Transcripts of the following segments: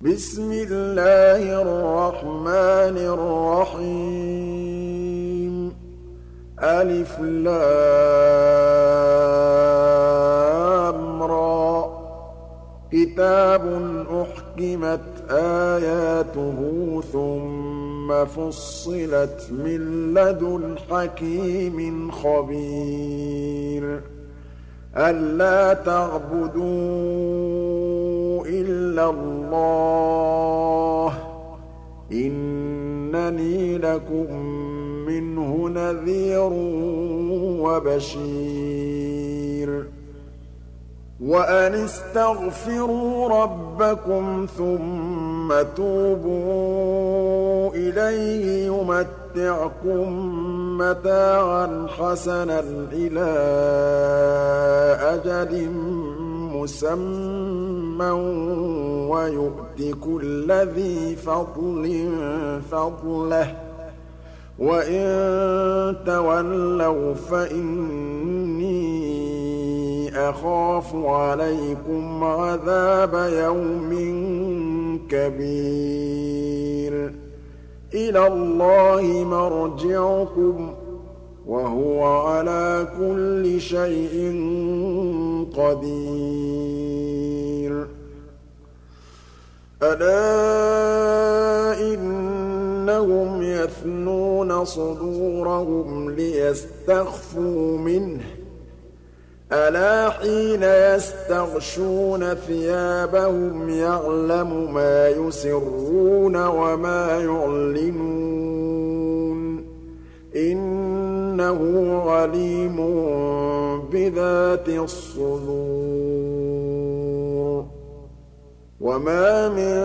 بسم الله الرحمن الرحيم ألف لام را كتاب أحكمت آياته ثم فصلت من لدن حكيم خبير ألا تعبدوا إلا الله إنني لكم منه نذير وبشير وأن استغفروا ربكم ثم توبوا إليه يمتعكم متاعا حسنا إلى أجل مسمى ويؤت كل ذي فضل فضله وإن تولوا فإني أخاف عليكم عذاب يوم كبير إلى الله مرجعكم وهو على كل شيء قدير ألا إنهم يثنون صدورهم ليستخفوا منه ألا حين يستغشون ثيابهم يعلم ما يسرون وما يعلنون إنه عليم بذات الصدور وما من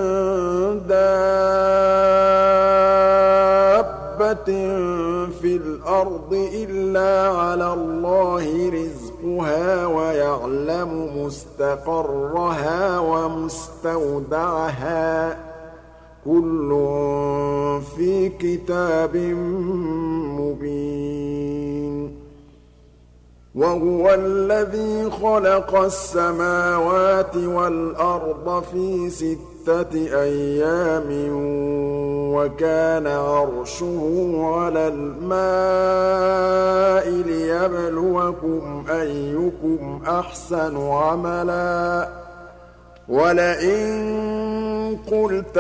دابة في الأرض إلا على الله رزقها ويعلم مستقرها ومستودعها كل في كتاب مبين وهو الذي خلق السماوات والأرض في 6 أيام وكان عرشه على الماء ليبلوكم أيكم أحسن عملا ولئن قلت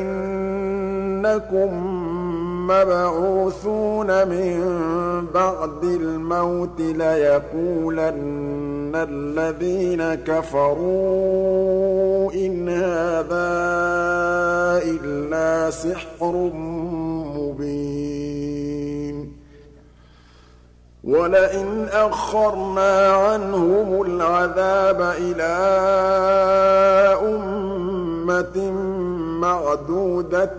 إنكم مبعوثون من بعد الموت ليقولن الذين كفروا إن هذا إلا سحر مبين ولئن أخرنا عنهم العذاب إلى أمة معدودة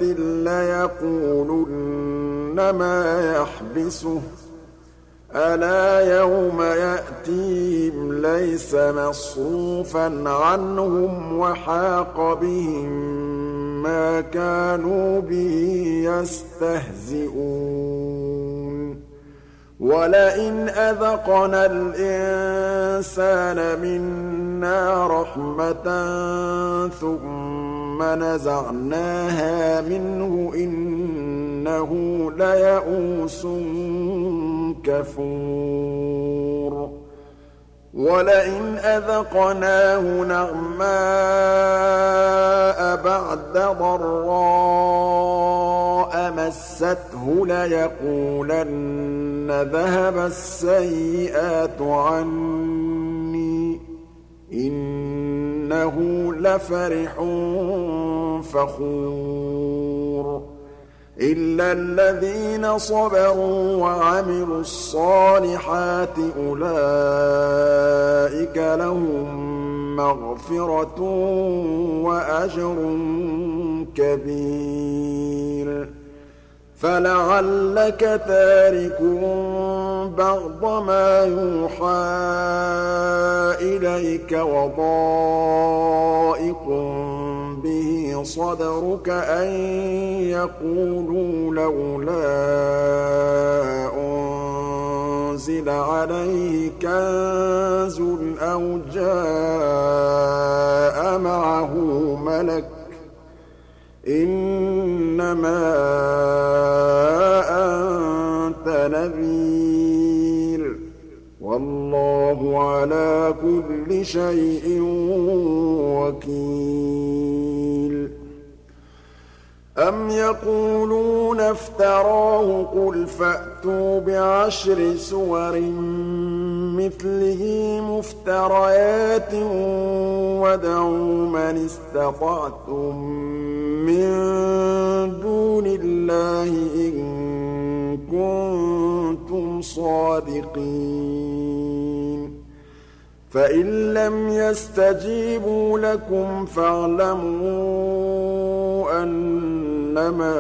ليقولن ما يحبسه ألا يوم يأتيهم ليس مصروفا عنهم وحاق بهم ما كانوا به يستهزئون ولئن أذقنا الإنسان منا رحمة ثم نزعناها منه إنه ليئوس كفور ولئن أذقناه نعماء بعد ضراء مسته ليقولن ذهب السيئات عني إنه لفرح فخور إلا الذين صبروا وعملوا الصالحات أولئك لهم مغفرة وأجر كبير فلعلك تارك بعض ما يوحى إليك وضائق به صدرك أن يقولوا لولا أنزل عليه كنز أو جاء معه ملك إِنَّمَا أَنتَ نَذِيرٌ وَاللَّهُ عَلَىٰ كُلِّ شَيْءٍ وَكِيلٌ أَمْ يَقُولُونَ افْتَرَاهُ ۖ قُلْ فَأْتُوا بِعَشْرِ سُوَرٍ مِّثْلِهِ مُفْتَرَيَاتٍ وَادْعُوا مَنِ اسْتَطَعْتُم مِّن دُونِ اللَّهِ إِن كُنتُمْ صَادِقِينَ فَإِن لَّمْ يَسْتَجِيبُوا لَكُمْ فَاعْلَمُوا أَنَّمَا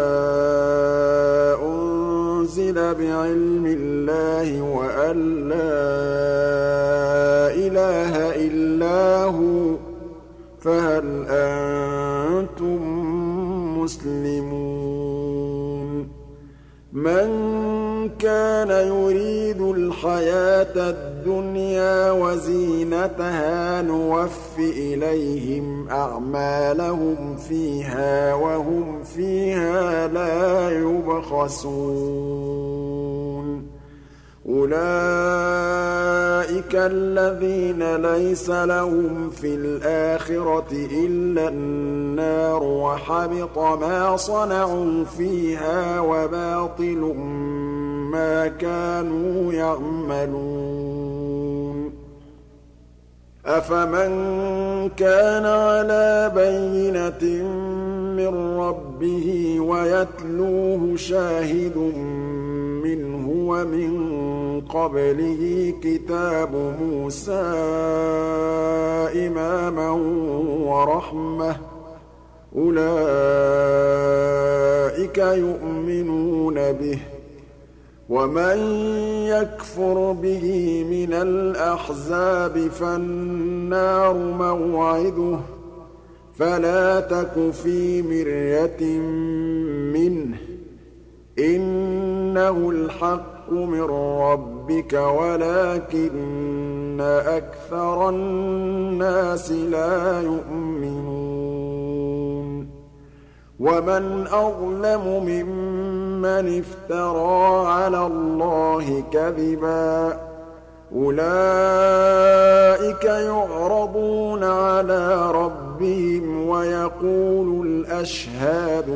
أُنزِلَ بِعِلْمِ اللَّهِ وَأَن لَّا إِلَٰهَ إِلَّا هُوَ فَهَلْ أَنتُم مُّسْلِمُونَ مَن كَانَ يُرِيدُ الْحَيَاةَ الدُّنْيَا وَزِينَتَهَا نُوَفِّ إِلَيْهِمْ أَعْمَالَهُمْ فِيهَا وَهُمْ فِيهَا لَا يُبْخَسُونَ أُولَٰئِكَ الَّذِينَ لَيْسَ لَهُمْ فِي الْآخِرَةِ إِلَّا النَّارُ وَحَبِطَ مَا صَنَعُوا فِيهَا وَبَاطِلٌ مَّا كَانُوا يَعْمَلُونَ أَفَمَن كَانَ عَلَىٰ بَيِّنَةٍ مِّن رَّبِّهِ وَيَتْلُوهُ شَاهِدٌ مِّنْهُ وَمِن قَبْلِهِ كِتَابُ مُوسَىٰ إِمَامًا وَرَحْمَةً أُولَٰئِكَ يُؤْمِنُونَ بِهِ ۚ وَمَن يَكْفُرْ بِهِ مِنَ الْأَحْزَابِ فَالنَّارُ مَوْعِدُهُ ۚ فَلَا تَكُ فِي مِرْيَةٍ مِّنْهُ ۚ إِنَّهُ الْحَقُّ مِن رَّبِّكَ وَلَٰكِنَّ أَكْثَرَ النَّاسِ لَا يُؤْمِنُونَ وَمَنْ أَظْلَمُ مِمَّنِ افْتَرَىٰ عَلَى اللَّهِ كَذِبًا ۚ أُولَٰئِكَ يُعْرَضُونَ عَلَىٰ رَبِّهِمْ وَيَقُولُ الْأَشْهَادُ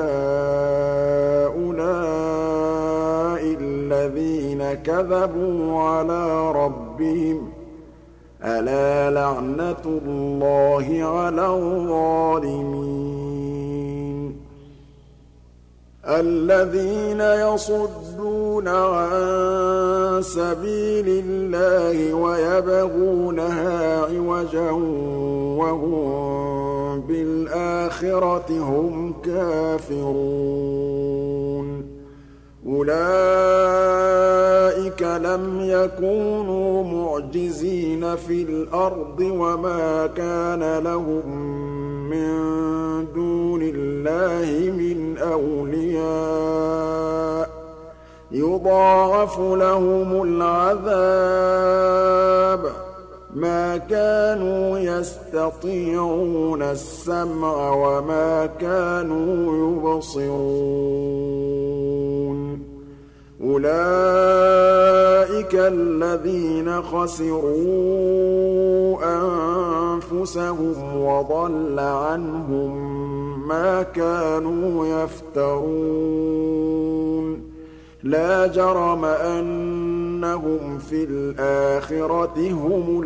هَٰؤُلَاءِ الَّذِينَ كَذَبُوا عَلَىٰ رَبِّهِمْ ۚ أَلَا لَعْنَةُ اللَّهِ عَلَى الظَّالِمِينَ الَّذِينَ يَصُدُّونَ عَن سَبِيلِ اللَّهِ وَيَبْغُونَهَا عِوَجًا وَهُم بِالْآخِرَةِ هُمْ كَافِرُونَ أُولَٰئِكَ لَمْ يَكُونُوا مُعْجِزِينَ فِي الْأَرْضِ وَمَا كَانَ لَهُم مِّن دُونِ اللَّهِ مِنْ أَوْلِيَاءَ ۘ يُضَاعَفُ لَهُمُ الْعَذَابُ ۚ مَا كَانُوا يَسْتَطِيعُونَ السَّمْعَ وَمَا كَانُوا يُبْصِرُونَ أُولَٰئِكَ الَّذِينَ خَسِرُوا أَنفُسَهُمْ وَضَلَّ عَنْهُم مَّا كَانُوا يَفْتَرُونَ لَا جَرَمَ أَنَّهُمْ فِي الْآخِرَةِ هُمُ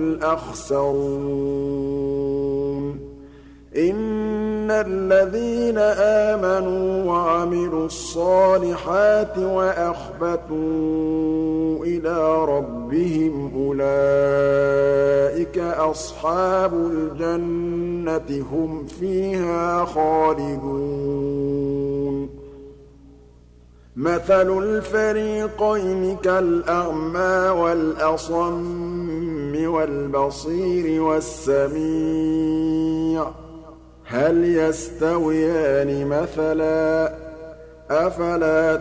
الْأَخْسَرُونَ إِنَّ الَّذِينَ آمَنُوا وَعَمِلُوا الصَّالِحَاتِ وَأَخْبَتُوا إِلَىٰ رَبِّهِمْ أُولَٰئِكَ أَصْحَابُ الْجَنَّةِ هُمْ فِيهَا خَالِدُونَ مَثَلُ الْفَرِيقَيْنِ كَالْأَعْمَىٰ وَالْأَصَمِّ وَالْبَصِيرِ وَالسَّمِيعِ ۚ هَلْ يَسْتَوِيَانِ مَثَلًا ۚ أَفَلَا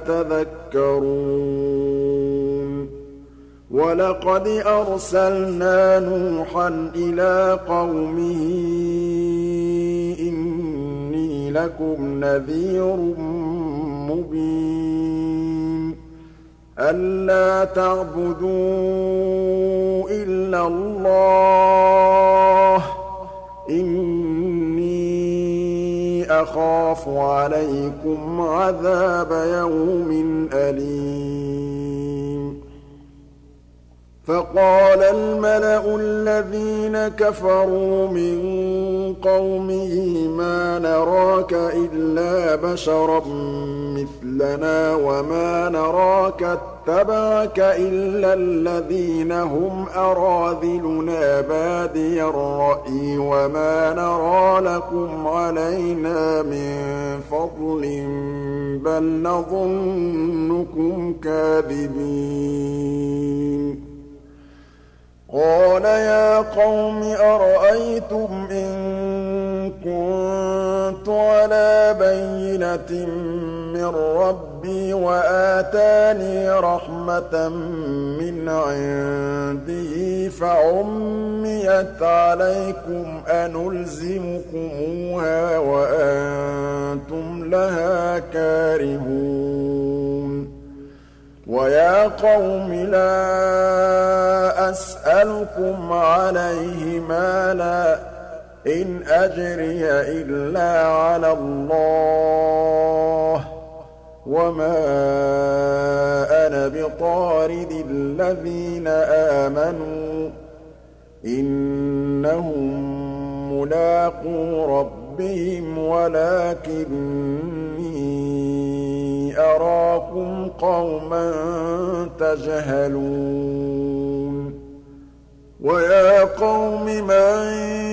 تَذَكَّرُونَ وَلَقَدْ أَرْسَلْنَا نُوحًا إِلَىٰ قَوْمِهِ إِنِّي إِنِّي لَكُمْ نَذِيرٌ مُّبِينٌ أَلَّا تَعْبُدُوا إِلَّا اللَّهَ إِنِّي أَخَافُ عَلَيْكُمْ عَذَابَ يَوْمٍ أَلِيمٍ فَقَالَ الْمَلَأُ الَّذِينَ كَفَرُوا مِن قَوْمِهِ مَا نَرَاكَ إِلَّا بَشَرًا مِّثْلَنَا وَمَا نَرَاكَ اتَّبَعَكَ إِلَّا الَّذِينَ هُمْ أَرَاذِلُنَا بَادِيَ الرَّأْيِ وَمَا نَرَىٰ لَكُمْ عَلَيْنَا مِن فَضْلٍ بَلْ نَظُنُّكُمْ كَاذِبِينَ قَالَ يَا قَوْمِ أَرَأَيْتُمْ إِن كُنتُ عَلَىٰ بَيِّنَةٍ مِّن رَّبِّي وَآتَانِي رَحْمَةً مِّنْ عِندِهِ فَعُمِّيَتْ عَلَيْكُمْ أَنُلْزِمُكُمُوهَا وَأَنتُمْ لَهَا كَارِهُونَ وَيَا قَوْمِ لَا أَسْأَلُكُمْ عَلَيْهِ مَالًا إِنْ أَجْرِيَ إِلَّا عَلَى اللَّهِ وَمَا أَنَا بِطَارِدِ الَّذِينَ آمَنُوا إِنَّهُم مُّلَاقُو رَبِّهِمْ وَلَٰكِنِّي أَرَاكُمْ قَوْمًا تَجْهَلُونَ وَيَا قَوْمِ مَن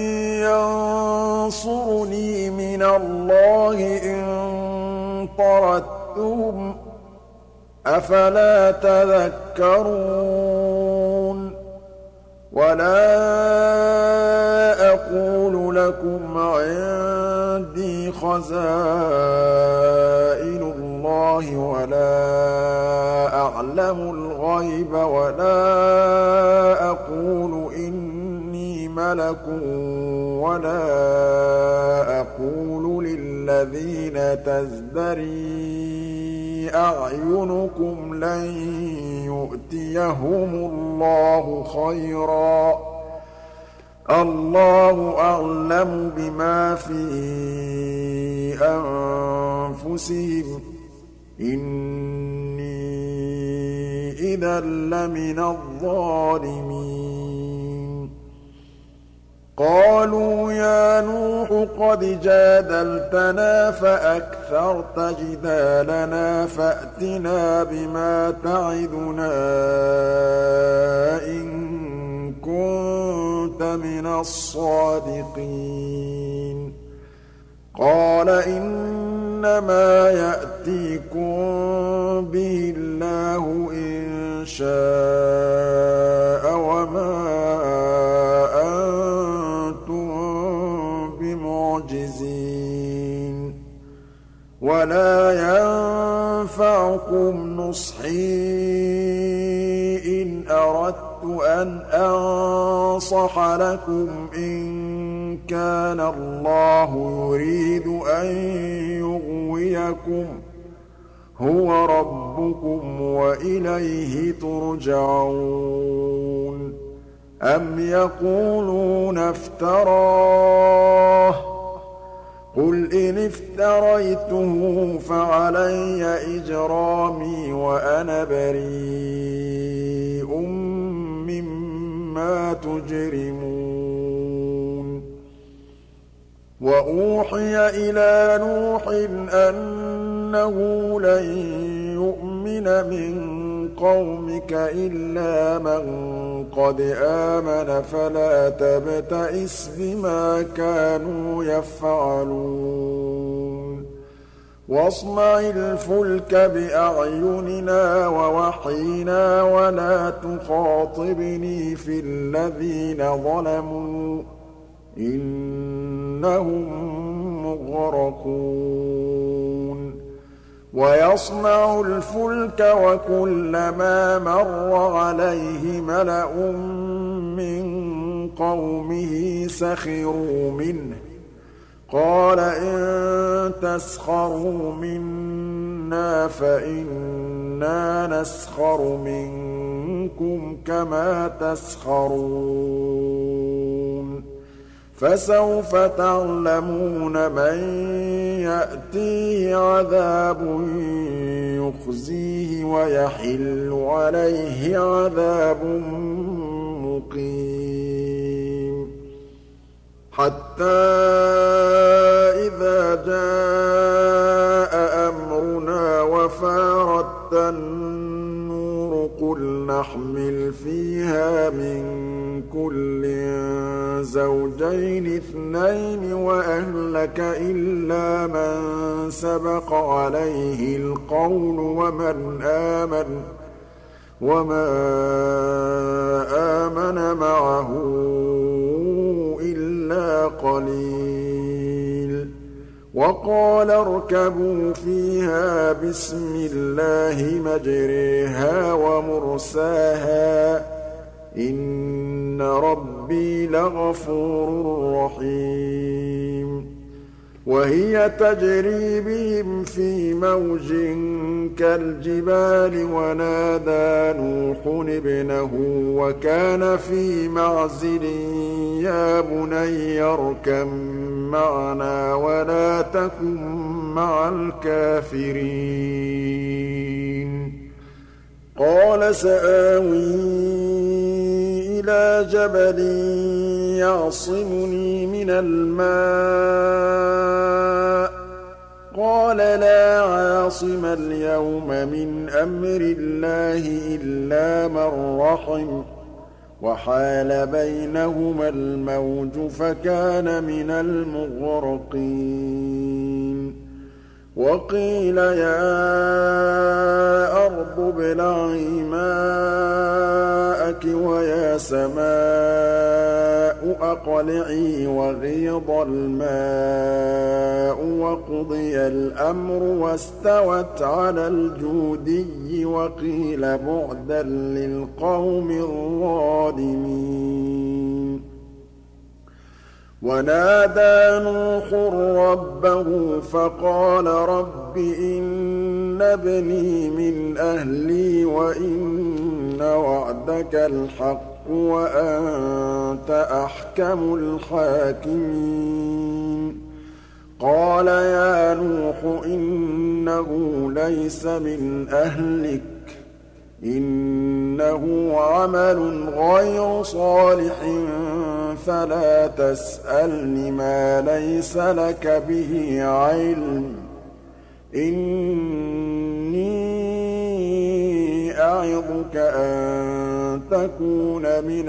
يَنصُرُنِي مِنَ اللَّهِ إِن طَرَدتُّهُمْ ۚ أَفَلَا تَذَكَّرُونَ وَلَا أَقُولُ لَكُمْ عِندِي خَزَائِنُ اللَّهِ وَلَا أَعْلَمُ الْغَيْبَ وَلَا أَقُولُ إِنِّي مَلَكٌ وَلَا أَقُولُ لِلَّذِينَ تَزْدَرِي أَعْيُنُكُمْ لَن يُؤْتِيَهُمُ اللَّهُ خَيْرًا ۖ اللَّهُ أَعْلَمُ بِمَا فِي أَنفُسِهِمْ ۖ إِنِّي إِذًا لَّمِنَ الظَّالِمِينَ قَالُوا يَا نُوحُ قَدْ جَادَلْتَنَا فَأَكْثَرْتَ جِدَالَنَا فَأْتِنَا بِمَا تَعِدُنَا إِن كُنتَ مِنَ الصَّادِقِينَ قَالَ إِنَّمَا يَأْتِيكُم بِهِ اللَّهُ إِن شَاءَ وَمَا أَنتُم بِمُعْجِزِينَ وَلَا يَنفَعُكُمْ نُصْحِي إِنْ أَرَدتُّ أَنْ أَنصَحَ لَكُمْ إِن كَانَ اللَّهُ يُرِيدُ أَن يُغْوِيَكُمْ هُوَ رَبُّكُمْ وَإِلَيْهِ تُرْجَعُونَ أَمْ يَقُولُونَ افْتَرَاهُ ۖ قُلْ إِنِ افْتَرَيْتُهُ فَعَلَيَّ إِجْرَامِي وَأَنَا بَرِيءٌ مِّمَّا تُجْرِمُونَ وَأُوحِيَ إِلَىٰ نُوحٍ أَنَّهُ لَن يُؤْمِنَ مِن قَوْمِكَ إِلَّا مَن قَدْ آمَنَ فَلَا تَبْتَئِسْ بِمَا كَانُوا يَفْعَلُونَ وَاصْنَعِ الْفُلْكَ بِأَعْيُنِنَا وَوَحْيِنَا وَلَا تُخَاطِبْنِي فِي الَّذِينَ ظَلَمُوا إِنَّهُم مُّغْرَقُونَ وَيَصْنَعُ الْفُلْكَ وَكُلَّمَا مَرَّ عَلَيْهِ مَلَأٌ مِّن قَوْمِهِ سَخِرُوا مِنْهُ قَالَ إِن تَسْخَرُوا مِنَّا فَإِنَّا نَسْخَرُ مِنكُمْ كَمَا تَسْخَرُونَ فَسَوْفَ تَعْلَمُونَ مَن يَأْتِيهِ عَذَابٌ يُخْزِيهِ وَيَحِلُّ عَلَيْهِ عَذَابٌ مُّقِيمٌ حَتَّىٰ إِذَا جَاءَ أَمْرُنَا وَفَارَتِ النُّورُ قُلْ نَحْمِلُ فِيهَا مِن كُلٍّ زَوْجَيْنِ اثْنَيْنِ وَأَهْلَكَ إِلَّا مَن سَبَقَ عَلَيْهِ الْقَوْلُ وَمَنْ آمَنَ وَمَا آمَنَ مَعَهُ إِلَّا قَلِيلٌ وَقَالَ ارْكَبُوا فِيهَا بِسْمِ اللَّهِ مَجْرَاهَا وَمُرْسَاهَا ۚ إِنَّ رَبِّي لَغَفُورٌ رَّحِيمٌ وَهِيَ تَجْرِي بِهِمْ فِي مَوْجٍ كَالْجِبَالِ وَنَادَىٰ نُوحٌ ابْنَهُ وَكَانَ فِي مَعْزِلٍ يَا بُنَيَّ ارْكَب مَّعَنَا وَلَا تَكُن مَّعَ الْكَافِرِينَ قَالَ سَآوِي إِلَىٰ جَبَلٍ يَعْصِمُنِي مِنَ الْمَاءِ ۚ قَالَ لَا عَاصِمَ الْيَوْمَ مِنْ أَمْرِ اللَّهِ إِلَّا مَن رَّحِمَ ۚ وَحَالَ بَيْنَهُمَا الْمَوْجُ فَكَانَ مِنَ الْمُغْرَقِينَ وَقِيلَ يَا أَرْضُ ابْلَعِي مَاءَكِ وَيَا سَمَاءُ أَقْلِعِي وَغِيضَ الْمَاءُ وَقُضِيَ الْأَمْرُ وَاسْتَوَتْ عَلَى الْجُودِيِّ وَقِيلَ بُعْدًا لِّلْقَوْمِ الظَّالِمِينَ وَنَادَىٰ نُوحٌ رَّبَّهُ فَقَالَ رَبِّ إِنَّ ابْنِي مِنْ أَهْلِي وَإِنَّ وَعْدَكَ الْحَقُّ وَأَنتَ أَحْكَمُ الْحَاكِمِينَ قَالَ يَا نُوحُ إِنَّهُ لَيْسَ مِنْ أَهْلِكَ ۖ إِنَّهُ عَمَلٌ غَيْرُ صَالِحٍ فَلَا تَسْأَلْنِ مَا لَيْسَ لَكَ بِهِ عِلْمٌ ۖ إِنِّي أَعِظُكَ أَن تَكُونَ مِنَ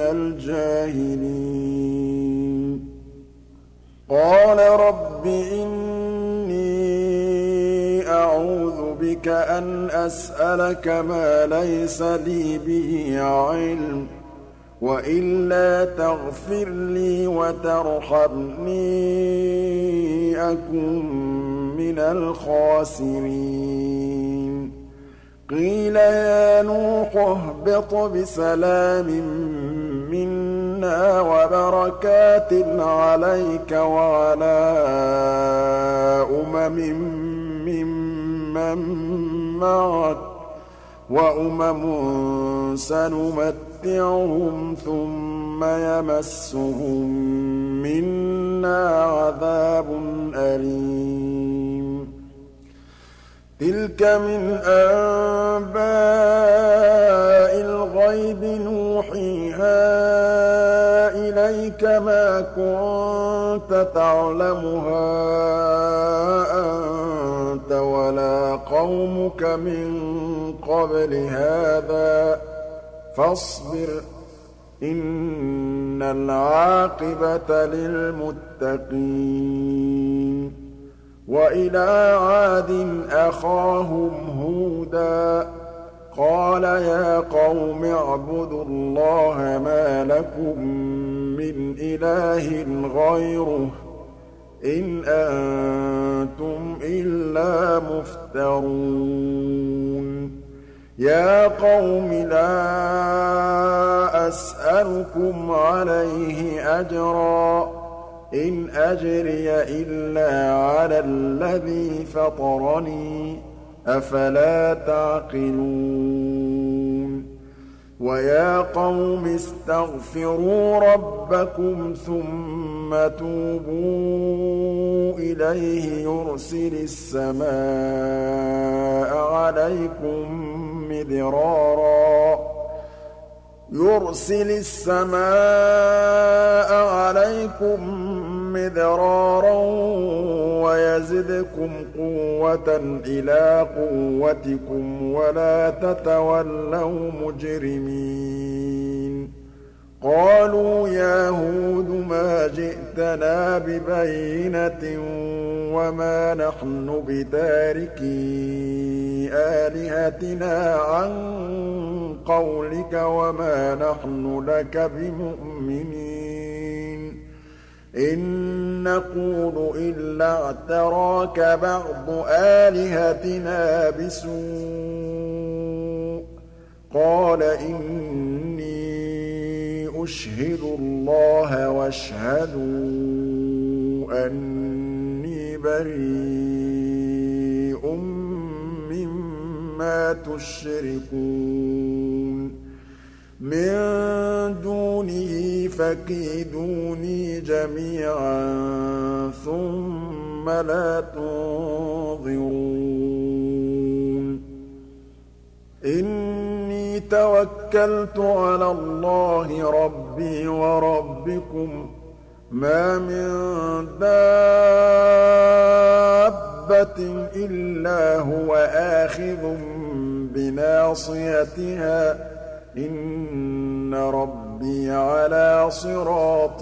الْجَاهِلِينَ قَالَ رَبِّ إِنِّي أَعُوذُ بِكَ أَنْ أَسْأَلَكَ مَا لَيْسَ لِي بِهِ عِلْمٌ ۖ وَإِلَّا تَغْفِرْ لِي وَتَرْحَمْنِي أَكُن مِّنَ الْخَاسِرِينَ قِيلَ يَا نُوحُ اهْبِطْ بِسَلَامٍ مِّنَّا وَبَرَكَاتٍ عَلَيْكَ وَعَلَىٰ أُمَمٍ مِّمَّن مَّعَكَ ۚ وَأُمَمٌ سَنُمَتِّعُهُمْ ثُمَّ يَمَسُّهُم مِّنَّا عَذَابٌ أَلِيمٌ تِلْكَ مِنْ أَنبَاءِ الْغَيْبِ نُوحِيهَا إِلَيْكَ ۖ مَا كُنتَ تَعْلَمُهَا أَنتَ وَلَا قَوْمُكَ مِن قَبْلِ هَٰذَا ۖ فَاصْبِرْ ۖ إِنَّ الْعَاقِبَةَ لِلْمُتَّقِينَ وَإِلَىٰ عَادٍ أَخَاهُمْ هُودًا ۗ قَالَ يَا قَوْمِ اعْبُدُوا اللَّهَ مَا لَكُم مِّنْ إِلَٰهٍ غَيْرُهُ ۖ إِنْ أَنتُمْ إِلَّا مُفْتَرُونَ يَا قَوْمِ لَا أَسْأَلُكُمْ عَلَيْهِ أَجْرًا ۖ إِنْ أَجْرِيَ إِلَّا عَلَى الَّذِي فَطَرَنِي ۚ أَفَلَا تَعْقِلُونَ وَيَا قَوْمِ اسْتَغْفِرُوا رَبَّكُمْ ثُمَّ تُوبُوا إِلَيْهِ يُرْسِلِ السَّمَاءَ عَلَيْكُم مِّدْرَارًا وَيَزِدْكُمْ قُوَّةً إِلَىٰ قُوَّتِكُمْ وَلَا تَتَوَلَّوْا مُجْرِمِينَ قَالُوا يَا هُودُ مَا جِئْتَنَا بِبَيِّنَةٍ وَمَا نَحْنُ بِتَارِكِي آلِهَتِنَا عَن قَوْلِكَ وَمَا نَحْنُ لَكَ بِمُؤْمِنِينَ إِن نَّقُولُ إِلَّا اعْتَرَاكَ بَعْضُ آلِهَتِنَا بِسُوءٍ ۗ قَالَ إِنِّي أُشْهِدُ اللَّهَ وَاشْهَدُوا أَنِّي بَرِيءٌ مِّمَّا تُشْرِكُونَ مِن دُونِهِ فَكِيدُونِي جَمِيعًا ثُمَّ لَا تُنظِرُونِ إِنِّي تَوَكَّلْتُ عَلَى اللَّهِ رَبِّي وَرَبِّكُم مَّا مِن دَابَّةٍ إِلَّا هُوَ آخِذٌ بِنَاصِيَتِهَا ۚ إِنَّ رَبِّي عَلَىٰ صِرَاطٍ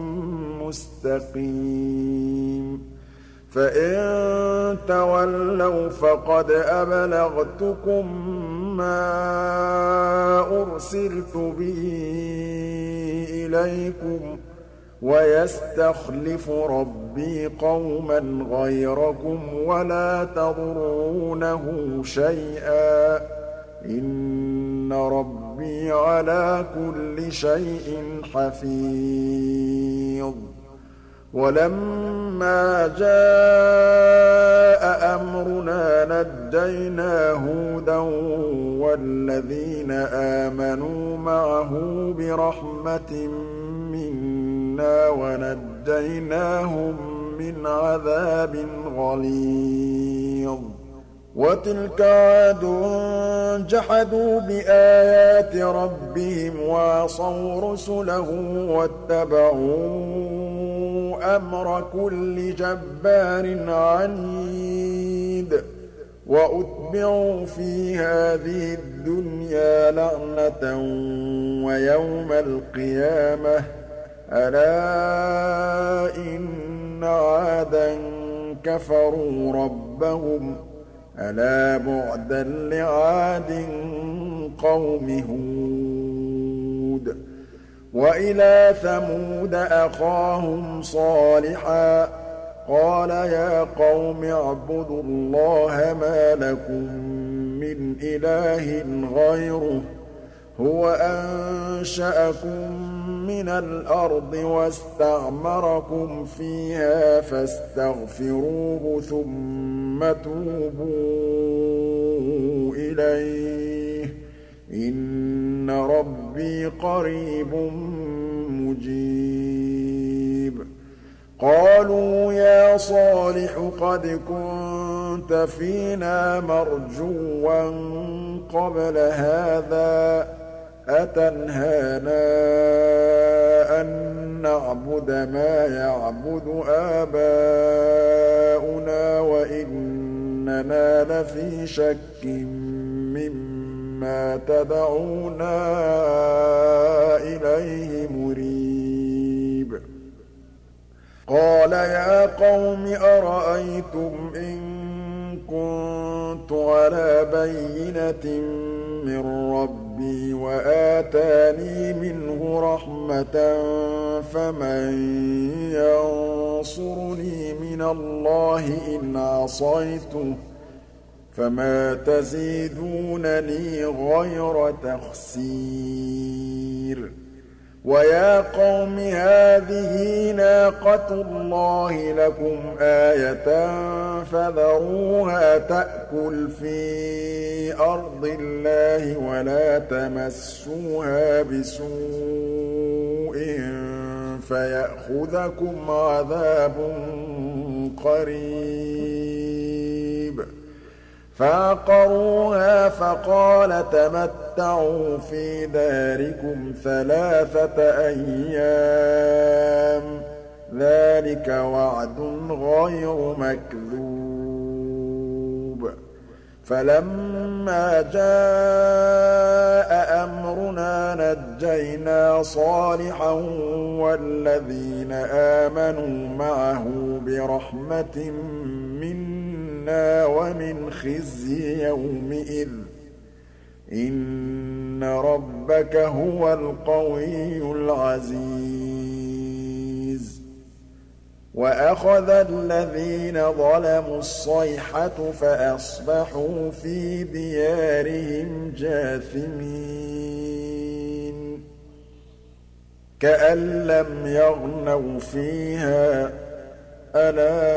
مُّسْتَقِيمٍ فَإِن تَوَلَّوْا فَقَدْ أَبْلَغْتُكُم مَّا أُرْسِلْتُ بِهِ إِلَيْكُمْ ۖ وَيَسْتَخْلِفُ رَبِّي قَوْمًا غَيْرَكُمْ وَلَا تَضُرُّونَهُ شَيْئًا ۚ إِنَّ رَبِّي عَلَىٰ كُلِّ شَيْءٍ حَفِيظٌ وَلَمَّا جَاءَ أَمْرُنَا نَجَّيْنَا هُودًا وَالَّذِينَ آمَنُوا مَعَهُ بِرَحْمَةٍ مِّنَّا وَنَجَّيْنَاهُم مِّنْ عَذَابٍ غَلِيظٍ وَتِلْكَ عَادٌ جَحَدُوا بِآيَاتِ رَبِّهِمْ وَعَصَوْا رُسُلَهُ وَاتَّبَعُوا أَمْرَ كُلِّ جَبَّارٍ عَنِيدٍ وَأُتْبِعُوا فِي هَٰذِهِ الدُّنْيَا لَعْنَةً وَيَوْمَ الْقِيَامَةِ ۗ أَلَا إِنَّ عَادًا كَفَرُوا رَبَّهُمْ ۗ أَلَا بُعْدًا لِّعَادٍ قَوْمِ هُودٍ وَإِلَىٰ ثَمُودَ أَخَاهُمْ صَالِحًا ۗ قَالَ يَا قَوْمِ اعْبُدُوا اللَّهَ مَا لَكُم مِّنْ إِلَٰهٍ غَيْرُهُ ۖ هُوَ أَنشَأَكُم مِّنَ الْأَرْضِ وَاسْتَعْمَرَكُمْ فِيهَا فَاسْتَغْفِرُوهُ ثُمَّ تُوبُوا إِلَيْهِ ۚ إِنَّ رَبِّي قَرِيبٌ مُّجِيبٌ قَالُوا يَا صَالِحُ قَدْ كُنتَ فِينَا مَرْجُوًّا قَبْلَ هَٰذَا ۖ أَتَنْهَانَا أَن نَّعْبُدَ مَا يَعْبُدُ آبَاؤُنَا وَإِنَّنَا لَفِي شَكٍّ مِّمَّا تَدْعُونَا إِلَيْهِ مُرِيبٍ قَالَ يَا قَوْمِ أَرَأَيْتُمْ إِن كُنتُ عَلَىٰ بَيِّنَةٍ مِّن رَّبِّي وَآتَانِي مِنْهُ رَحْمَةً فَمَن يَنصُرُنِي مِنَ اللَّهِ إِنْ عَصَيْتُهُ ۖ فَمَا تَزِيدُونَنِي غَيْرَ تَخْسِيرٍ وَيَا قَوْمِ هَٰذِهِ نَاقَةُ اللَّهِ لَكُمْ آيَةً فَذَرُوهَا تَأْكُلْ فِي أَرْضِ اللَّهِ وَلَا تَمَسُّوهَا بِسُوءٍ فَيَأْخُذَكُمْ عَذَابٌ قَرِيبٌ فَعَقَرُوهَا فَقَالَ تَمَتَّعُوا فِي دَارِكُمْ 3 أَيَّامٍ ۚ ذَٰلِكَ وَعْدٌ غَيْرُ مَكْذُوبٍ فَلَمَّا جَاءَ أَمْرُنَا نَجَّيْنَا صَالِحًا وَالَّذِينَ آمَنُوا مَعَهُ بِرَحْمَةٍ مِّنَّا وَمِنْ خِزْيِ يَوْمِئِذٍ ۗ إِنَّ رَبَّكَ هُوَ الْقَوِيُّ الْعَزِيزُ وَأَخَذَ الَّذِينَ ظَلَمُوا الصَّيْحَةُ فَأَصْبَحُوا فِي دِيَارِهِمْ جَاثِمِينَ كَأَن لَّمْ يَغْنَوْا فِيهَا ۗ أَلَا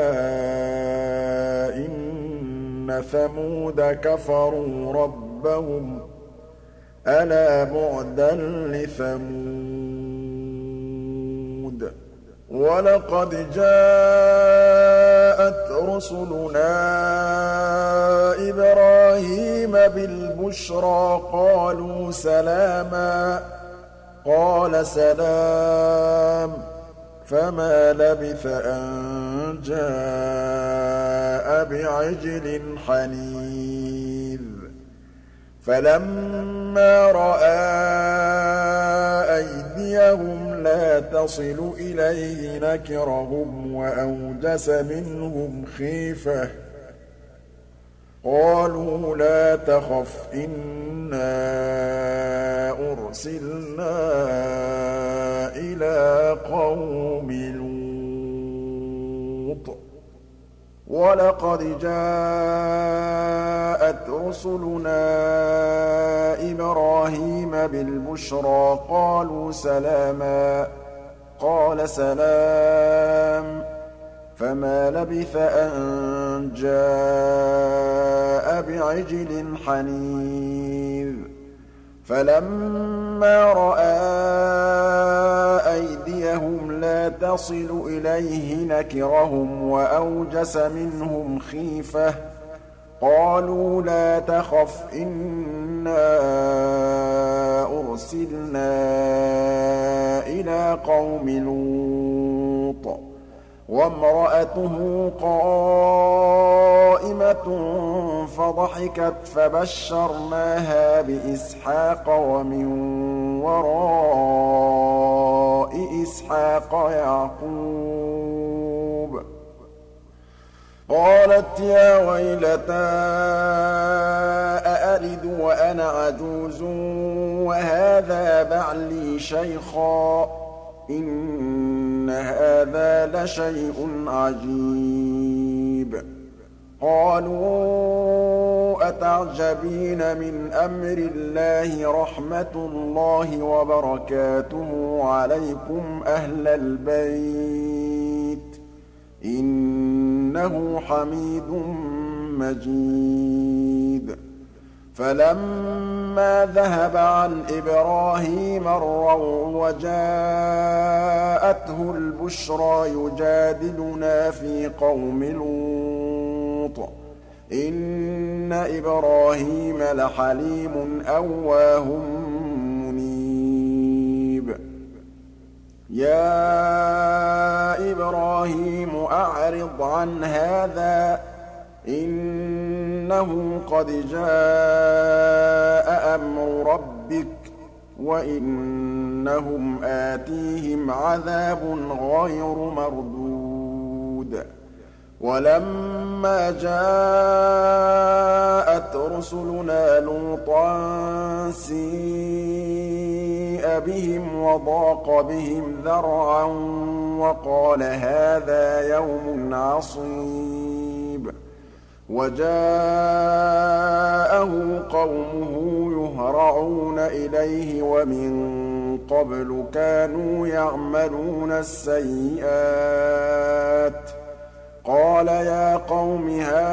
إِنَّ ثَمُودَ كَفَرُوا رَبَّهُمْ ۗ أَلَا بُعْدًا لِّثَمُودَ وَلَقَدْ جَاءَتْ رُسُلُنَا إِبْرَاهِيمَ بِالْبُشْرَىٰ قَالُوا سَلَامًا ۖ قَالَ سَلَامٌ ۖ فَمَا لَبِثَ أَن جَاءَ بِعِجْلٍ حَنِيذٍ فَلَمَّا رَأَىٰ أَيْدِيَهُمْ لَا تَصِلُ إِلَيْهِ نَكِرَهُمْ وَأَوْجَسَ مِنْهُمْ خِيفَةً ۚ قَالُوا لَا تَخَفْ إِنَّا أُرْسِلْنَا إِلَىٰ قَوْمِ لُوطٍ وَلَقَدْ جَاءَتْ رُسُلُنَا إِبْرَاهِيمَ بِالْبُشْرَىٰ قَالُوا سَلَامًا ۖ قَالَ سَلَامٌ ۖ فَمَا لَبِثَ أَن جَاءَ بِعِجْلٍ حَنِيذٍ فَلَمَّا رَأَىٰ أَيْدِيَهُمْ لَا تَصِلُ إِلَيْهِ نَكِرَهُمْ وَأَوْجَسَ مِنْهُمْ خِيفَةً ۚ قَالُوا لَا تَخَفْ إِنَّا أُرْسِلْنَا إِلَىٰ قَوْمِ لُوطٍ وَامْرَأَتُهُ قَائِمَةٌ فَضَحِكَتْ فَبَشَّرْنَاهَا بِإِسْحَاقَ وَمِن وَرَاءِ إِسْحَاقَ يَعْقُوبَ قَالَتْ يَا وَيْلَتَىٰ أَأَلِدُ وَأَنَا عَجُوزٌ وَهَٰذَا بَعْلِي شَيْخًا ۖ إِنَّ هَٰذَا لَشَيْءٌ عَجِيبٌ قَالُوا أَتَعْجَبِينَ مِنْ أَمْرِ اللَّهِ رَحْمَتُ اللَّهِ وَبَرَكَاتُهُ عَلَيْكُمْ أَهْلَ الْبَيْتِ ۖ إِنَّهُ حَمِيدٌ مَّجِيدٌ فَلَمَّا ذَهَبَ عَنْ إِبْرَاهِيمَ الرَّوْعُ وَجَاءَتْهُ الْبُشْرَىٰ يُجَادِلُنَا فِي قَوْمِ لُوطٍ إِنَّ إِبْرَاهِيمَ لَحَلِيمٌ أَوَّاهٌ مُّنِيبٌ يَا إِبْرَاهِيمُ أَعْرِضْ عَنْ هَٰذَا إِنَّهُ قَدْ جَاءَ أَمْرُ رَبِّكَ وَإِنَّهُمْ آتِيهِمْ عَذَابٌ غَيْرُ مَرْدُودٍ وَلَمَّا جَاءَتْ رُسُلُنَا لُوطًا سِيءَ بِهِمْ وَضَاقَ بِهِمْ ذَرْعًا وَقَالَ هَٰذَا يَوْمٌ عَصِيبٌ وَجَاءَهُ قَوْمُهُ يُهْرَعُونَ إِلَيْهِ وَمِن قَبْلُ كَانُوا يَعْمَلُونَ السَّيِّئَاتِ قَالَ يَا قَوْمِ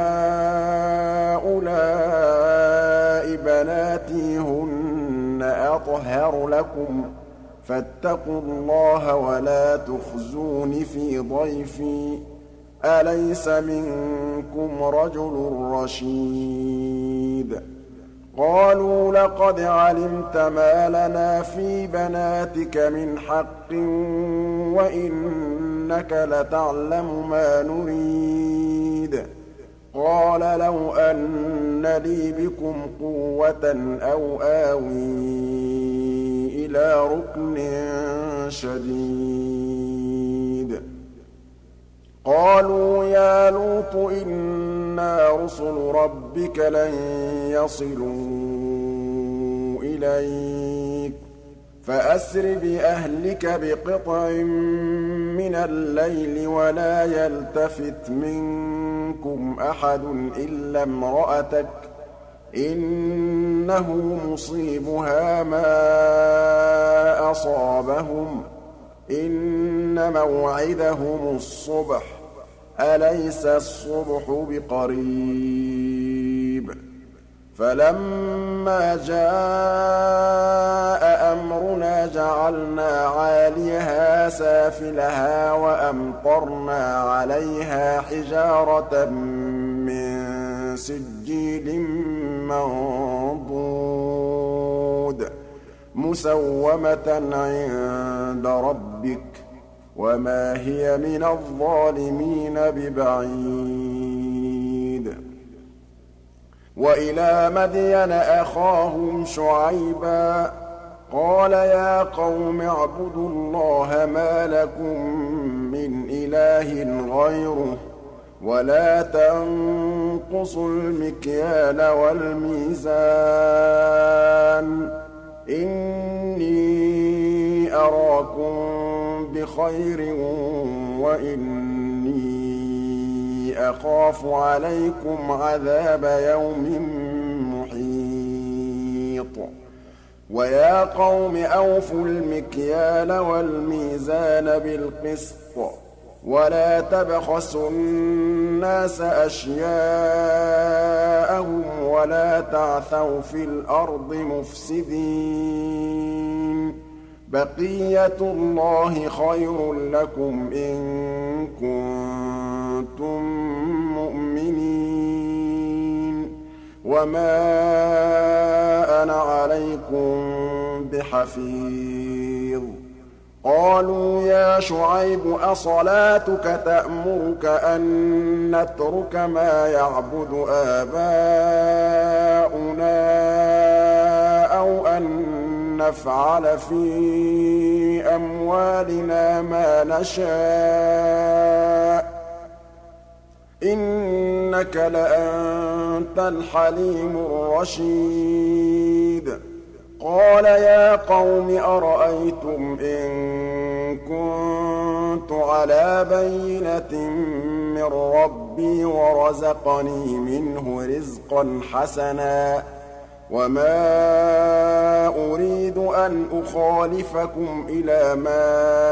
هَٰؤُلَاءِ بَنَاتِي هُنَّ أَطْهَرُ لَكُمْ فَاتَّقُوا اللَّهَ وَلَا تُخْزُونِ فِي ضَيْفِي أَلَيْسَ مِنكُمْ رَجُلٌ رَّشِيدٌ قَالُوا لَقَدْ عَلِمْتَ مَا لَنَا فِي بَنَاتِكَ مِنْ حَقٍّ وَإِنَّكَ لَتَعْلَمُ مَا نُرِيدُ قَالَ لَوْ أَنَّ لِي بِكُمْ قُوَّةً أَوْ آوِي إِلَىٰ رُكْنٍ شَدِيدٍ قَالُوا يَا لُوطُ إِنَّا رُسُلُ رَبِّكَ لَن يَصِلُوا إِلَيْكَ فَأَسْرِ بِأَهْلِكَ بِقِطْعٍ مِّنَ اللَّيْلِ وَلَا يَلْتَفِتْ مِنكُمْ أَحَدٌ إِلَّا امْرَأَتَكَ إِنَّهُ مُصِيبُهَا مَا أَصَابَهُمْ ۚ إِنَّ مَوْعِدَهُمُ الصُّبْحُ ۚ أَلَيْسَ الصُّبْحُ بِقَرِيبٍ فَلَمَّا جَاءَ أَمْرُنَا جَعَلْنَا عَالِيَهَا سَافِلَهَا وَأَمْطَرْنَا عَلَيْهَا حِجَارَةً مِّن سِجِّيلٍ مَّنضُودٍ مُّسَوَّمَةً عِندَ رَبِّكَ ۖ وَمَا هِيَ مِنَ الظَّالِمِينَ بِبَعِيدٍ وَإِلَىٰ مَدْيَنَ أَخَاهُمْ شُعَيْبًا ۗ قَالَ يَا قَوْمِ اعْبُدُوا اللَّهَ مَا لَكُم مِّنْ إِلَٰهٍ غَيْرُهُ وَلَا تَنقُصُوا الْمِكْيَالَ وَالْمِيزَانَ ۚ إِنِّي أَرَاكُم بِخَيْرٍ وَإِنِّي أَخَافُ عَلَيْكُمْ عَذَابَ يَوْمٍ مُّحِيطٍ وَيَا قَوْمِ أَوْفُوا الْمِكْيَالَ وَالْمِيزَانَ بِالْقِسْطِ وَلَا تَبْخَسُوا النَّاسَ أَشْيَاءَهُمْ وَلَا تَعْثَوْا فِي الْأَرْضِ مُفْسِدِينَ بَقِيَّتُ اللَّهِ خَيْرٌ لَّكُمْ إِن كُنتُم مُّؤْمِنِينَ وَمَا أَنَا عَلَيْكُم بِحَفِيظٍ قَالُوا يَا شُعَيْبُ أَصَلَاتُكَ تَأْمُرُكَ أَن نَّتْرُكَ مَا يَعْبُدُ آبَاؤُنَا أَوْ أَن نَّفْعَلَ فِي أَمْوَالِنَا مَا نَشَاءُ ۖ إِنَّكَ لَأَنتَ الْحَلِيمُ الرَّشِيدُ قَالَ يَا قَوْمِ أَرَأَيْتُمْ إِن كُنتُ عَلَىٰ بَيِّنَةٍ مِّن رَّبِّي وَرَزَقَنِي مِنْهُ رِزْقًا حَسَنًا وَمَا أُرِيدُ أَنْ أُخَالِفَكُمْ إِلَىٰ مَا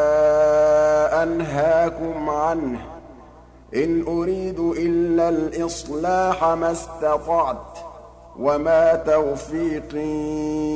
أَنْهَاكُمْ عَنْهُ ۚ إِنْ أُرِيدُ إِلَّا الْإِصْلَاحَ مَا اسْتَطَعْتُ ۚ وَمَا تَوْفِيقِي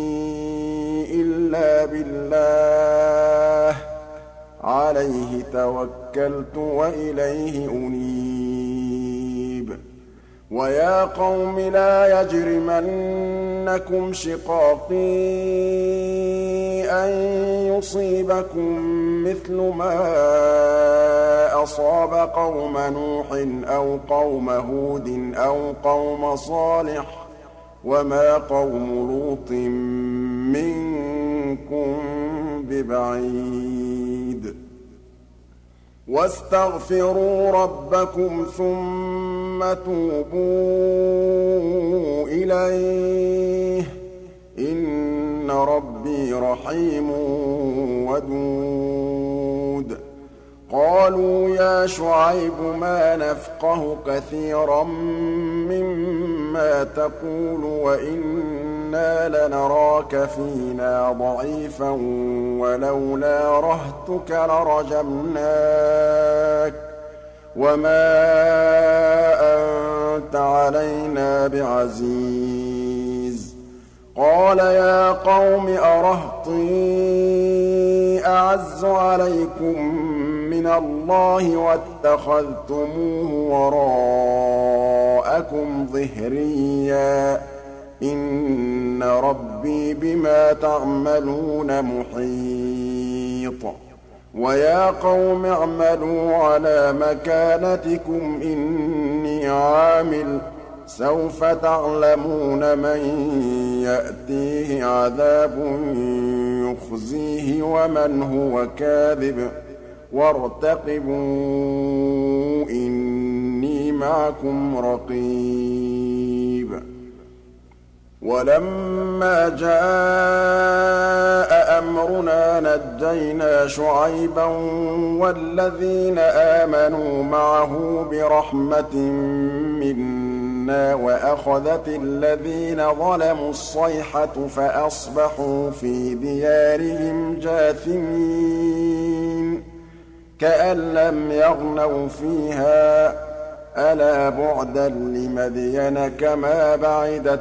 إِلَّا بِاللَّهِ ۚ عَلَيْهِ تَوَكَّلْتُ وَإِلَيْهِ أُنِيبُ وَيَا قَوْمِ لَا يَجْرِمَنَّكُمْ شِقَاقِي أَن يُصِيبَكُم مِّثْلُ مَا أَصَابَ قَوْمَ نُوحٍ أَوْ قَوْمَ هُودٍ أَوْ قَوْمَ صَالِحٍ ۚ وَمَا قَوْمُ لُوطٍ مِّنكُم بِبَعِيدٍ وَاسْتَغْفِرُوا رَبَّكُمْ ثُمَّ تُوبُوا إِلَيْهِ ۚ إِنَّ رَبِّي رَحِيمٌ وَدُودٌ قَالُوا يَا شُعَيْبُ مَا نَفْقَهُ كَثِيرًا مِّمَّا تَقُولُ وَإِنَّا إِنَّا لَنَرَاكَ فِينَا ضَعِيفًا وَلَوْلَا رَهْطُكَ لَرَجَمْنَاكَ وَمَا أَنتَ عَلَيْنَا بِعَزِيزٍ قَالَ يَا قَوْمِ أَرَهْطِي أَعَزُّ عَلَيْكُم مِّنَ اللَّهِ وَاتَّخَذْتُمُوهُ وَرَاءَكُمْ ظِهْرِيًّا إِنَّ رَبِّي بِمَا تَعْمَلُونَ مُحِيطٌ وَيَا قَوْمِ اعْمَلُوا عَلَىٰ مَكَانَتِكُمْ إِنِّي عَامِلٌ ۖ سَوْفَ تَعْلَمُونَ مَن يَأْتِيهِ عَذَابٌ يُخْزِيهِ وَمَنْ هُوَ كَاذِبٌ وَارْتَقِبُوا إِنِّي مَعَكُمْ رَقِيبٌ وَلَمَّا جَاءَ أَمْرُنَا نَجَّيْنَا شُعَيْبًا وَالَّذِينَ آمَنُوا مَعَهُ بِرَحْمَةٍ مِّنَّا وَأَخَذَتِ الَّذِينَ ظَلَمُوا الصَّيْحَةُ فَأَصْبَحُوا فِي دِيَارِهِمْ جَاثِمِينَ كَأَن لَّمْ يَغْنَوْا فِيهَا ۗ أَلَا بُعْدًا لِّمَدْيَنَ كَمَا بَعِدَتْ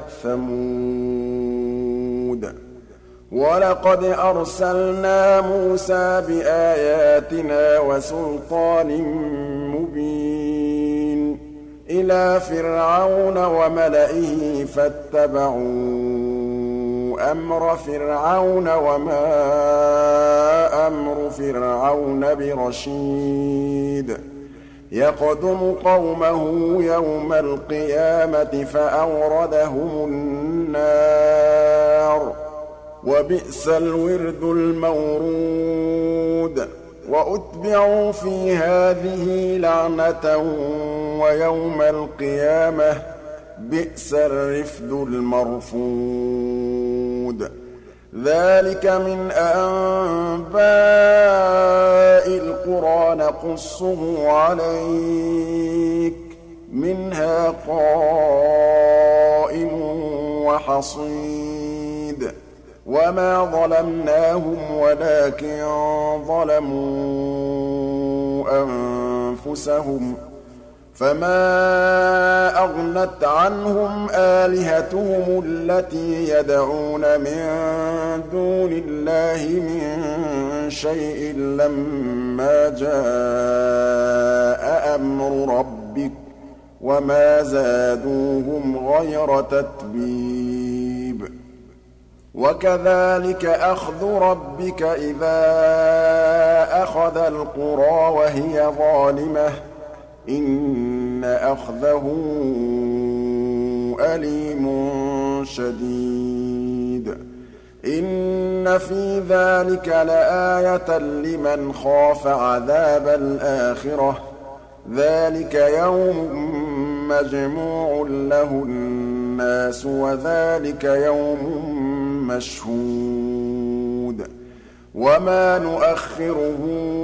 ثَمُودُ وَلَقَدْ أَرْسَلْنَا مُوسَىٰ بِآيَاتِنَا وَسُلْطَانٍ مُّبِينٍ إِلَىٰ فِرْعَوْنَ وَمَلَئِهِ فَاتَّبَعُوا أَمْرَ فِرْعَوْنَ وَمَا أَمْرُ فِرْعَوْنَ بِرَشِيدٍ يَقْدُمُ قَوْمَهُ يَوْمَ الْقِيَامَةِ فَأَوْرَدَهُمُ النَّارَ ۖ وَبِئْسَ الْوِرْدُ الْمَوْرُودُ وَأُتْبِعُوا فِي هَٰذِهِ لَعْنَةً وَيَوْمَ الْقِيَامَةِ ۚ بِئْسَ الرِّفْدُ الْمَرْفُودُ ذَٰلِكَ مِنْ أَنبَاءِ الْقُرَىٰ نَقُصُّهُ عَلَيْكَ ۖ مِنْهَا قَائِمٌ وَحَصِيدٌ وَمَا ظَلَمْنَاهُمْ وَلَٰكِن ظَلَمُوا أَنفُسَهُمْ ۖ فَمَا أَغْنَتْ عَنْهُمْ آلِهَتُهُمُ الَّتِي يَدْعُونَ مِن دُونِ اللَّهِ مِن شَيْءٍ لَّمَّا جَاءَ أَمْرُ رَبِّكَ ۖ وَمَا زَادُوهُمْ غَيْرَ تَتْبِيبٍ وَكَذَٰلِكَ أَخْذُ رَبِّكَ إِذَا أَخَذَ الْقُرَىٰ وَهِيَ ظَالِمَةٌ ۚ إِنَّ أَخْذَهُ أَلِيمٌ شَدِيدٌ إِنَّ فِي ذَٰلِكَ لَآيَةً لِّمَنْ خَافَ عَذَابَ الْآخِرَةِ ۚ ذَٰلِكَ يَوْمٌ مَّجْمُوعٌ لَّهُ النَّاسُ وَذَٰلِكَ يَوْمٌ مَّشْهُودٌ وَمَا نُؤَخِّرُهُ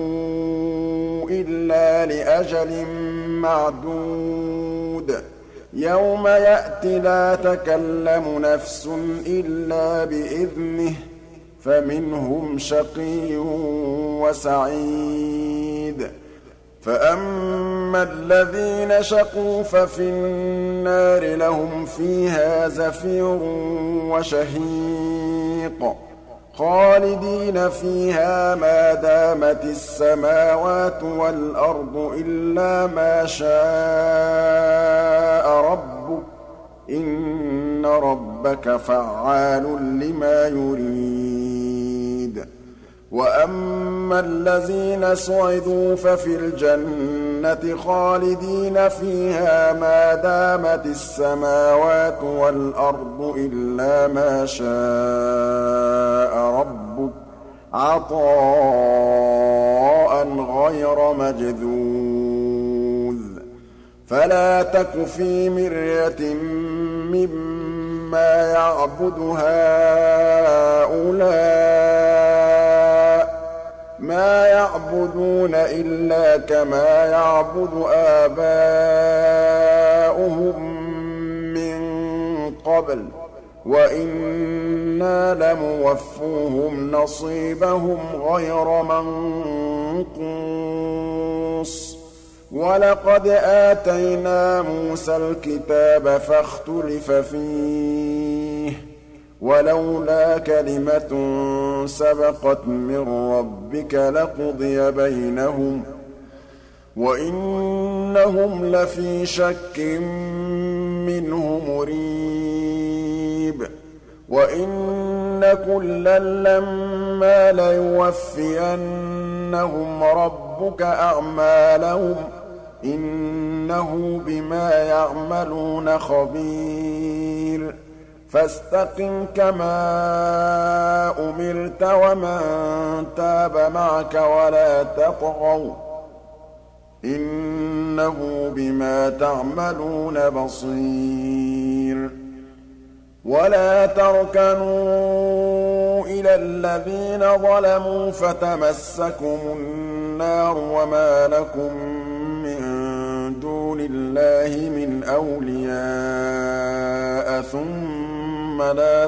إِلَّا لِأَجَلٍ مَّعْدُودٍ يَوْمَ يَأْتِ لَا تَكَلَّمُ نَفْسٌ إِلَّا بِإِذْنِهِ ۚ فَمِنْهُمْ شَقِيٌّ وَسَعِيدٌ فَأَمَّا الَّذِينَ شَقُوا فَفِي النَّارِ لَهُمْ فِيهَا زَفِيرٌ وَشَهِيقٌ خَالِدِينَ فِيهَا مَا دَامَتِ السَّمَاوَاتُ وَالْأَرْضُ إِلَّا مَا شَاءَ رَبُّكَ ۚ إِنَّ رَبَّكَ فَعَّالٌ لِّمَا يُرِيدُ وَأَمَّا الَّذِينَ سُعِدُوا فَفِي الْجَنَّةِ خَالِدِينَ فِيهَا مَا دَامَتِ السَّمَاوَاتُ وَالْأَرْضُ إِلَّا مَا شَاءَ رَبُّكَ عَطَاءً غَيْرَ مَجْذُوذٍ فَلَا تَكُ فِي مِرْيَةٍ مِّمَّا يَعْبُدُ هَٰؤُلَاءِ ۚ مَا يَعْبُدُونَ إِلَّا كَمَا يَعْبُدُ آبَاؤُهُم مِّن قَبْلُ وَإِنَّا لَمُوَفُّوهُمْ نَصِيبَهُمْ غَيْرَ مَنقُوصٍ وَلَقَدْ آتَيْنَا مُوسَى الْكِتَابَ فَاخْتُلِفَ فِيهِ وَلَوْلَا كَلِمَةٌ سَبَقَتْ مِن رَّبِّكَ لَقُضِيَ بَيْنَهُمْ وَإِنَّهُمْ لَفِي شَكٍّ مِّنْهُ مُرِيبٍ وَإِنَّ كُلًّا لَّمَّا لَيُوَفِّيَنَّهُمْ رَبُّكَ أَعْمَالَهُمْ ۚ إِنَّهُ بِمَا يَعْمَلُونَ خَبِيرٌ فَاسْتَقِمْ كَمَا أُمِرْتَ وَمَن تَابَ مَعَكَ وَلَا تَطْغَوْا ۚ إِنَّهُ بِمَا تَعْمَلُونَ بَصِيرٌ وَلَا تَرْكَنُوا إِلَى الَّذِينَ ظَلَمُوا فَتَمَسَّكُمُ النَّارُ وَمَا لَكُم مِّن دُونِ اللَّهِ مِنْ أَوْلِيَاءَ ثُمَّ لَا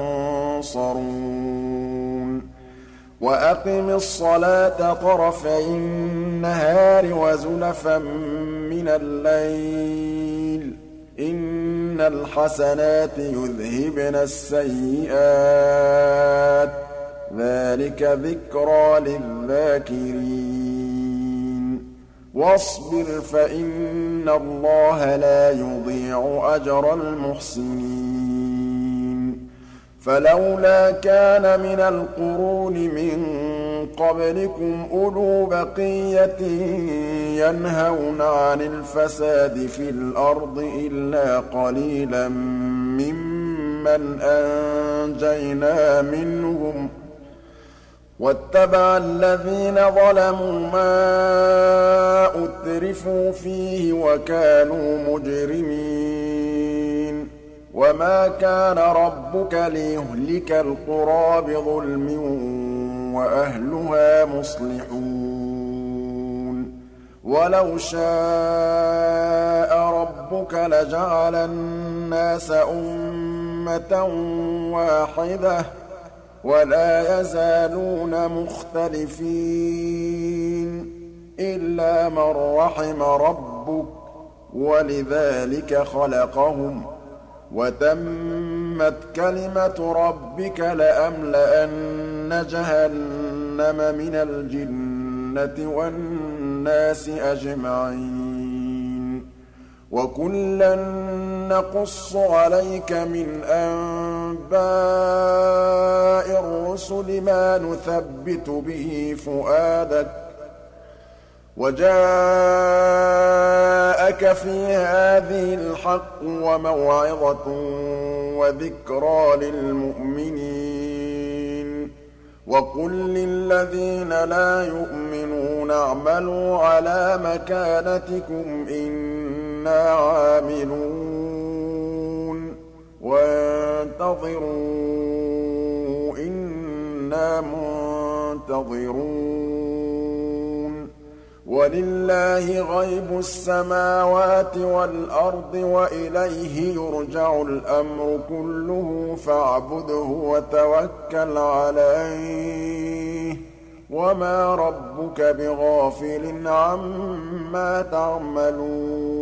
تُنصَرُونَ وَأَقِمِ الصَّلَاةَ طَرَفَيِ النَّهَارِ وَزُلَفًا مِّنَ اللَّيْلِ ۚ إِنَّ الْحَسَنَاتِ يُذْهِبْنَ السَّيِّئَاتِ ۚ ذَٰلِكَ ذِكْرَىٰ لِلذَّاكِرِينَ وَاصْبِرْ فَإِنَّ اللَّهَ لَا يُضِيعُ أَجْرَ الْمُحْسِنِينَ فَلَوْلَا كَانَ مِنَ الْقُرُونِ مِن قَبْلِكُمْ أُولُو بَقِيَّةٍ يَنْهَوْنَ عَنِ الْفَسَادِ فِي الْأَرْضِ إِلَّا قَلِيلًا مِّمَّنْ أَنجَيْنَا مِنْهُمْ ۗ وَاتَّبَعَ الَّذِينَ ظَلَمُوا مَا أُتْرِفُوا فِيهِ وَكَانُوا مُجْرِمِينَ وَمَا كَانَ رَبُّكَ لِيُهْلِكَ الْقُرَىٰ بِظُلْمٍ وَأَهْلُهَا مُصْلِحُونَ وَلَوْ شَاءَ رَبُّكَ لَجَعَلَ النَّاسَ أُمَّةً وَاحِدَةً ۖ وَلَا يَزَالُونَ مُخْتَلِفِينَ إِلَّا مَن رَّحِمَ رَبُّكَ ۚ وَلِذَٰلِكَ خَلَقَهُمْ ۗ وَتَمَّتْ كَلِمَةُ رَبِّكَ لَأَمْلَأَنَّ جَهَنَّمَ مِنَ الْجِنَّةِ وَالنَّاسِ أَجْمَعِينَ وَكُلًّا نَّقُصُّ عَلَيْكَ مِنْ أَنبَاءِ الرُّسُلِ مَا نُثَبِّتُ بِهِ فُؤَادَكَ ۖ وَجَاءَكَ فِي هَٰذِهِ الْحَقُّ وَمَوْعِظَةٌ وَذِكْرَىٰ لِلْمُؤْمِنِينَ وَقُل لِّلَّذِينَ لَا يُؤْمِنُونَ اعْمَلُوا عَلَىٰ مَكَانَتِكُمْ إِنَّا عَامِلُونَ وَانتَظِرُوا إِنَّا مُنتَظِرُونَ وَلِلَّهِ غَيْبُ السَّمَاوَاتِ وَالْأَرْضِ وَإِلَيْهِ يُرْجَعُ الْأَمْرُ كُلُّهُ فَاعْبُدْهُ وَتَوَكَّلْ عَلَيْهِ ۚ وَمَا رَبُّكَ بِغَافِلٍ عَمَّا تَعْمَلُونَ